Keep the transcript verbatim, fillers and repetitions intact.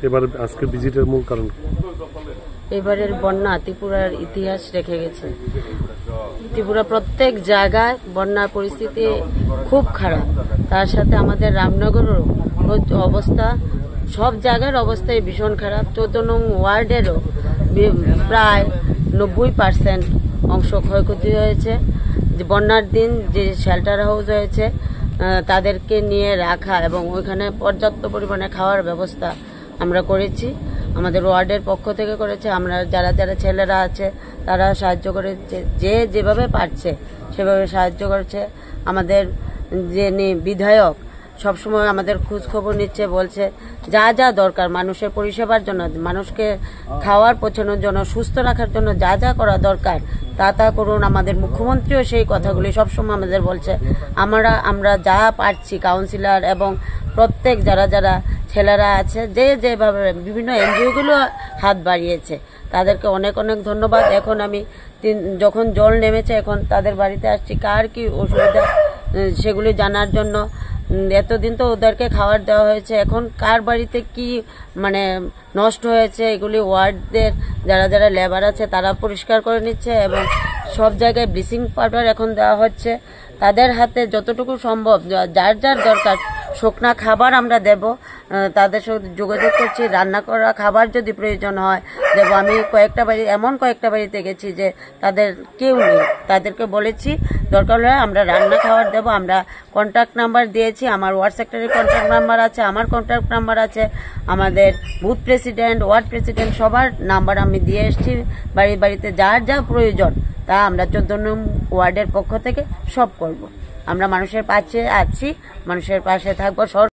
এবার আজকে ভিজিটের মূল কারণ? এবারের বন্যা ত্রিপুরার ইতিহাস রেখে গেছে। ত্রিপুরা প্রত্যেক জায়গায় বন্যার পরিস্থিতি খুব খারাপ। তার সাথে আমাদের রামনগরেরও অবস্থা, সব জায়গার অবস্থাই ভীষণ খারাপ। চোদ্দ নং ওয়ার্ডেরও প্রায় নব্বই পার্সেন্ট অংশ ক্ষয়ক্ষতি হয়েছে। যে বন্যার দিন যে শেল্টার হাউস হয়েছে তাদেরকে নিয়ে রাখা এবং ওইখানে পর্যাপ্ত পরিমাণে খাওয়ার ব্যবস্থা আমরা করেছি, আমাদের ওয়ার্ডের পক্ষ থেকে করেছে। আমরা যারা যারা ছেলেরা আছে তারা সাহায্য করেছে, যে যেভাবে পারছে সেভাবে সাহায্য করছে। আমাদের যে বিধায়ক সবসময় আমাদের খোঁজ খবর নিচ্ছে, বলছে যা যা দরকার মানুষের পরিষেবার জন্য, মানুষকে খাওয়ার পৌঁছানোর জন্য, সুস্থ রাখার জন্য যা যা করা দরকার তা তা করুন। আমাদের মুখ্যমন্ত্রীও সেই কথাগুলি সবসময় আমাদের বলছে। আমরা আমরা যা পারছি কাউন্সিলর এবং প্রত্যেক যারা যারা ছেলেরা আছে, যে যেভাবে বিভিন্ন এনজিওগুলো হাত বাড়িয়েছে তাদেরকে অনেক অনেক ধন্যবাদ। এখন আমি যখন জল নেমেছে এখন তাদের বাড়িতে আসছি, কার কি অসুবিধা সেগুলি জানার জন্য। এতদিন তো ওদেরকে খাবার দেওয়া হয়েছে, এখন কার বাড়িতে কি মানে নষ্ট হয়েছে এগুলি ওয়ার্ডদের যারা যারা লেবার আছে তারা পরিষ্কার করে নিচ্ছে এবং সব জায়গায় ব্লিচিং পাউডার এখন দেওয়া হচ্ছে। তাদের হাতে যতটুকু সম্ভব যার যার দরকার শুকনা খাবার আমরা দেব, তাদের সাথে যোগাযোগ করছি। রান্না করা খাবার যদি প্রয়োজন হয় দেব। আমি কয়েকটা বাড়ি এমন কয়েকটা বাড়িতে গেছি যে তাদের কেউ নেই, তাদেরকে বলেছি দরকার হলে আমরা রান্না খাবার দেব। আমরা কন্ট্যাক্ট নাম্বার দিয়েছি, আমার ওয়ার্ড সেক্রেটারির কন্ট্যাক্ট নাম্বার আছে, আমার কন্ট্যাক্ট নাম্বার আছে, আমাদের বুথ প্রেসিডেন্ট, ওয়ার্ড প্রেসিডেন্ট সবার নাম্বার আমি দিয়ে এসেছি। বাড়ি বাড়িতে যার যা প্রয়োজন তা আমরা চোদ্দ নং ওয়ার্ডের পক্ষ থেকে সব করব। আমরা মানুষের পাশে আছি, মানুষের পাশে থাকবো।